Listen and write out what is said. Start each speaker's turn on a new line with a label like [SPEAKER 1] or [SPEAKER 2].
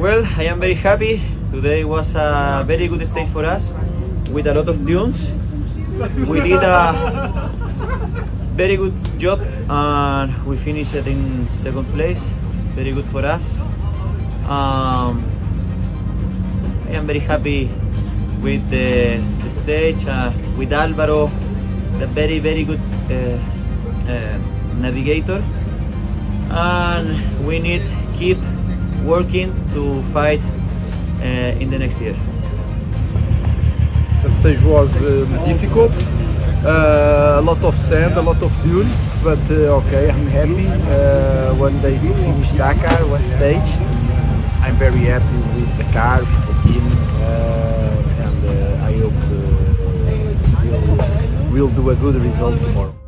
[SPEAKER 1] Well, I am very happy. Today was a very good stage for us with a lot of dunes. We did a very good job and we finished it in second place. Very good for us. I am very happy with the stage, with Álvaro. It's a very good navigator, and we need keep working to fight in the next year.
[SPEAKER 2] The stage was difficult, a lot of sand, a lot of dunes, but okay, I'm happy. One day to finish Dakar, one stage. I'm very happy with the car, with the team, and I hope we'll do a good result tomorrow.